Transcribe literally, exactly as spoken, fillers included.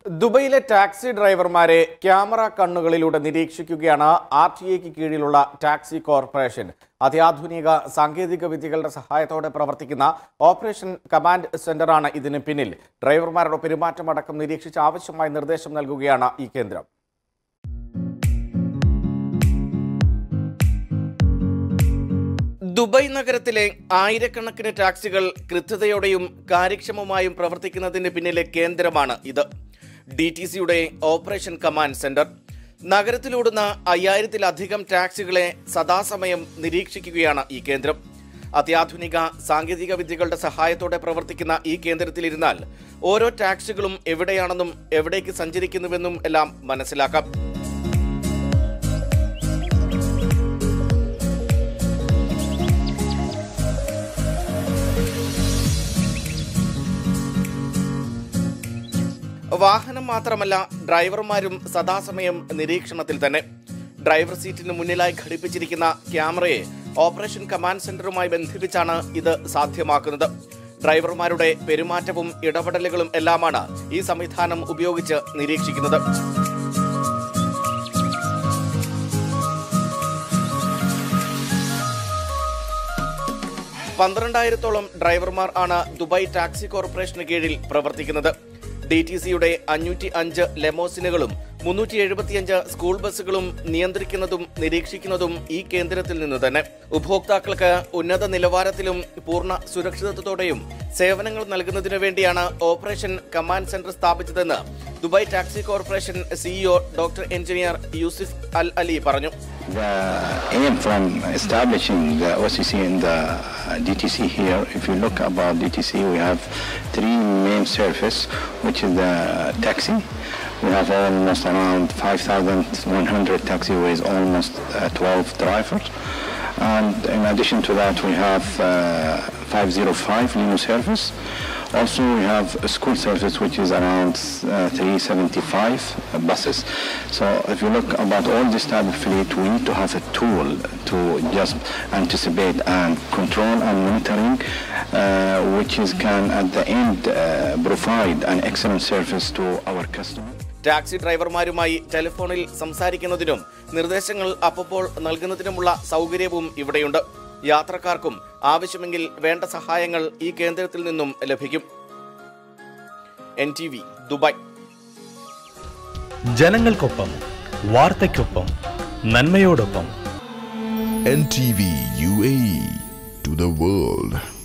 ദുബൈയിലെ taxi ഡ്രൈവർമാരെ camera കണ്ണുകളിലൂടെ നിരീക്ഷിക്കുകയാണ് ആർ ടി എക്ക് കീഴിലുള്ള ടാക്സി കോർപ്പറേഷൻ. അത്യാധുനിക സാങ്കേതിക വിദ്യകളുടെ സഹായത്തോടെ പ്രവർത്തിക്കുന്ന ഓപ്പറേഷൻ കമാൻഡ് സെന്ററാണ് ഇതിന് പിന്നിൽ. ഡ്രൈവർമാരുടെ പെരുമാറ്റമടക്കം നിരീക്ഷിച്ച് ആവശ്യമായ നിർദ്ദേശം നൽകുകയാണ് ഈ കേന്ദ്രം. ദുബായ് നഗരത്തിലെ ആയിരക്കണക്കിന് ടാക്സികൾ കൃത്യതയോടെയും കാര്യക്ഷമമായും പ്രവർത്തിക്കുന്നതിന് പിന്നിലെ കേന്ദ്രമാണ് ഇത്. ഡി ടി സിയുടെ ഓപ്പറേഷൻ കമാൻഡ് സെന്റർ നഗരത്തിലോടുന്ന അയ്യായിരത്തിലധികം ടാക്സികളെ സദാസമയം നിരീക്ഷിക്കുകയാണ് ഈ കേന്ദ്രം. അത്യാധുനിക സാങ്കേതിക വിദ്യകളുടെ സഹായത്തോടെ പ്രവർത്തിക്കുന്ന ഈ കേന്ദ്രത്തിലിരുന്നാൽ ഓരോ ടാക്സികളും എവിടെയാണെന്നും എവിടേക്ക് സഞ്ചരിക്കുന്നുവെന്നും എല്ലാം മനസ്സിലാക്കാം. വാഹനം മാത്രമല്ല, ഡ്രൈവർമാരും സദാസമയം നിരീക്ഷണത്തിൽ തന്നെ. ഡ്രൈവർ സീറ്റിന് മുന്നിലായി ഘടിപ്പിച്ചിരിക്കുന്ന ക്യാമറയെ ഓപ്പറേഷൻ കമാൻഡ് സെന്ററുമായി ബന്ധിപ്പിച്ചാണ് ഇത് സാധ്യമാക്കുന്നത്. ഡ്രൈവർമാരുടെ പെരുമാറ്റവും ഇടപെടലുകളും എല്ലാമാണ് ഈ സംവിധാനം ഉപയോഗിച്ച് നിരീക്ഷിക്കുന്നത്. പന്ത്രണ്ടായിരത്തോളം ഡ്രൈവർമാർ ആണ് ദുബായ് ടാക്സി കോർപ്പറേഷന് കീഴിൽ പ്രവർത്തിക്കുന്നത്. ഡി ടി സിയുടെ അഞ്ഞൂറ്റി അഞ്ച് ലെമോസിനുകളും മുന്നൂറ്റി എഴുപത്തിയഞ്ച് സ്കൂൾ ബസ്സുകളും നിയന്ത്രിക്കുന്നതും നിരീക്ഷിക്കുന്നതും ഈ കേന്ദ്രത്തിൽ നിന്ന് തന്നെ. ഉപഭോക്താക്കൾക്ക് ഉന്നത നിലവാരത്തിലും പൂർണ്ണ സുരക്ഷിതത്വത്തോടെയും സേവനങ്ങൾ നൽകുന്നതിനു വേണ്ടിയാണ് ഓപ്പറേഷൻ കമാൻഡ് സെന്റർ സ്ഥാപിച്ചതെന്ന് Dubai taxi corporation CEO doctor engineer Yousif Al Ali പറഞ്ഞു. The aim from establishing the O C C in the D T C here, if you look about D T C, we have three main service, which is the taxi. We have almost around five thousand one hundred taxi with almost uh, twelve drivers. And in addition to that, we have uh, five oh five limo service. Also, we have a school service, which is around uh, three seventy-five buses. So, if you look about all this type of fleet, we need to have a tool to just anticipate and control and monitoring, uh, which is can at the end uh, provide an excellent service to our customers. Taxi ഡ്രൈവർമാരുമായി ടെലിഫോണിൽ സംസാരിക്കുന്നതിനും നിർദ്ദേശങ്ങൾ അപ്പോൾ നൽകുന്നതിനുമുള്ള സൗകര്യവും ഇവിടെയുണ്ട്. യാത്രക്കാർക്കും ആവശ്യമെങ്കിൽ വേണ്ട സഹായങ്ങൾ ഈ കേന്ദ്രത്തിൽ നിന്നും ലഭിക്കും. N T V Dubai. ജനങ്ങൾക്കൊപ്പം, വാർത്തയ്ക്കൊപ്പം, നന്മയോടൊപ്പം. N T V U A E to the world.